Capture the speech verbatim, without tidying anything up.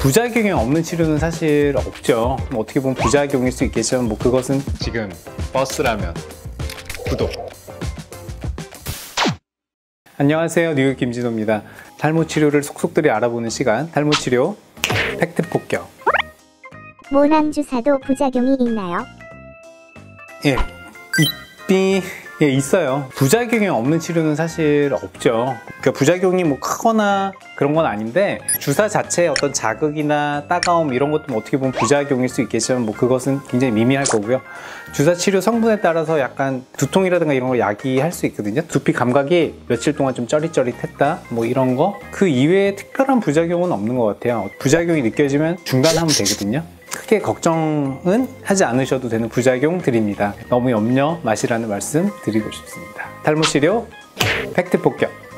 부작용이 없는 치료는 사실 없죠. 뭐 어떻게 보면 부작용일 수 있겠지만 뭐 그것은 지금 버스라면 구독. 안녕하세요, 뉴욕 김진호입니다. 탈모 치료를 속속들이 알아보는 시간, 탈모 치료 팩트 폭격. 모낭 주사도 부작용이 있나요? 예, 있비 예, 있어요. 부작용이 없는 치료는 사실 없죠. 그러니까 부작용이 뭐 크거나 그런 건 아닌데 주사 자체의 어떤 자극이나 따가움 이런 것도 뭐 어떻게 보면 부작용일 수 있겠지만 뭐 그것은 굉장히 미미할 거고요. 주사 치료 성분에 따라서 약간 두통이라든가 이런 걸 야기할 수 있거든요. 두피 감각이 며칠 동안 좀 쩌릿쩌릿했다 뭐 이런 거 그 이외에 특별한 부작용은 없는 것 같아요. 부작용이 느껴지면 중단하면 되거든요. 크게 걱정은 하지 않으셔도 되는 부작용들입니다. 너무 염려 마시라는 말씀 드리고 싶습니다. 탈모 치료 팩트 폭격.